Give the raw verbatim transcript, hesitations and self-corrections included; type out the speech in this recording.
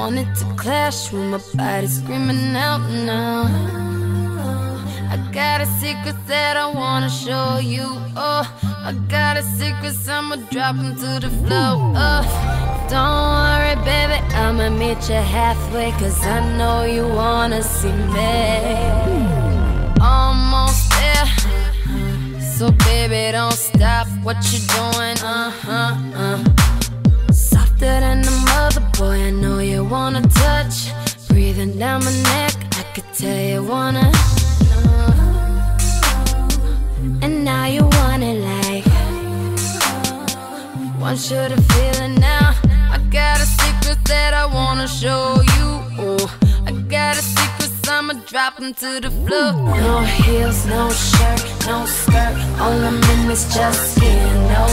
wanted to clash with my body screaming out now. I got a secret that I wanna show you. Oh, I got a secret, I'ma drop them to the floor. Oh, don't worry, baby, I'ma meet you halfway, cause I know you wanna see me. Almost there, so baby, don't stop what you're doing. Uh-huh, uh. Softer than a mother, boy, I know you wanna touch. Breathing down my neck, I could tell you wanna. And now you want it like, want you to feel it now. I got a secret that I wanna show you. Oh, I got a secret, I'ma drop them to the floor. No heels, no shirt, no skirt, all I'm in is just skin. No